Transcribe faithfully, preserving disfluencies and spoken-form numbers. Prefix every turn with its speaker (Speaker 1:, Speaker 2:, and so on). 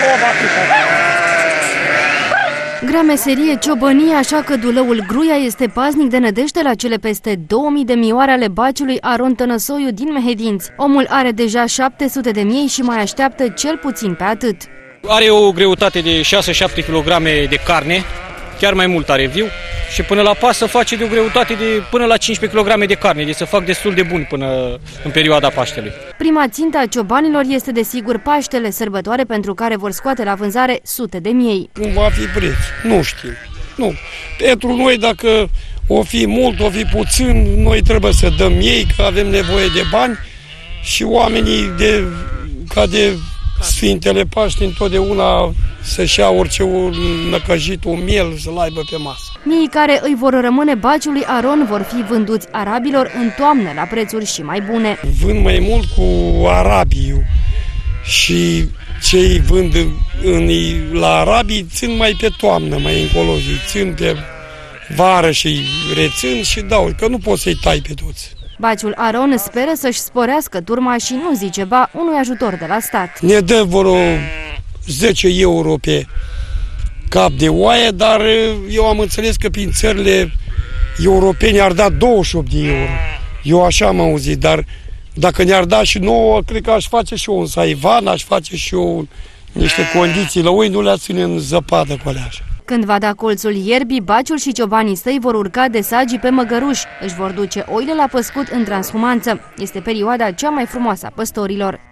Speaker 1: Grea meserie ciobănie, așa că Dulăul Gruia este paznic de nădejde la cele peste două mii de mioare ale baciului Aron Tănăsoiu din Mehedinți. Omul are deja șapte sute de miei și mai așteaptă cel puțin pe atât.
Speaker 2: Are o greutate de șase șapte kilograme de carne, chiar mai mult are viu, și până la pasă face de o greutate de până la cincisprezece kilograme de carne, deci să fac destul de bun până în perioada Paștelui.
Speaker 1: Prima țintă a ciobanilor este desigur Paștele, sărbătoare pentru care vor scoate la vânzare sute de miei.
Speaker 3: Cum va fi preț? Nu știm. Nu. Pentru noi, dacă o fi mult, o fi puțin, noi trebuie să dăm miei, că avem nevoie de bani și oamenii de, ca de Sfintele Paște întotdeauna să-și ia orice un năcăjit, un miel, să-l aibă pe masă.
Speaker 1: Miei care îi vor rămâne baciului Aron vor fi vânduți arabilor în toamnă la prețuri și mai bune.
Speaker 3: Vând mai mult cu arabii și cei vând în, la arabii țin mai pe toamnă, mai încolo, țin pe vară și rețin și dau, că nu poți să-i tai pe toți.
Speaker 1: Baciul Aron speră să-și sporească turma și nu zice ba unui ajutor de la stat.
Speaker 3: Ne dă vreo zece euro pe cap de oaie, dar eu am înțeles că prin țările europene ar da douăzeci și opt de euro. Eu așa am auzit, dar dacă ne-ar da și nouă, cred că aș face și eu un saivan, aș face și eu niște condiții la oi, nu le-a ține în zăpadă cu alea așa.
Speaker 1: Când va da colțul ierbii, baciul și ciobanii săi vor urca de sagii pe măgăruși. Își vor duce oile la păscut în transhumanță. Este perioada cea mai frumoasă a păstorilor.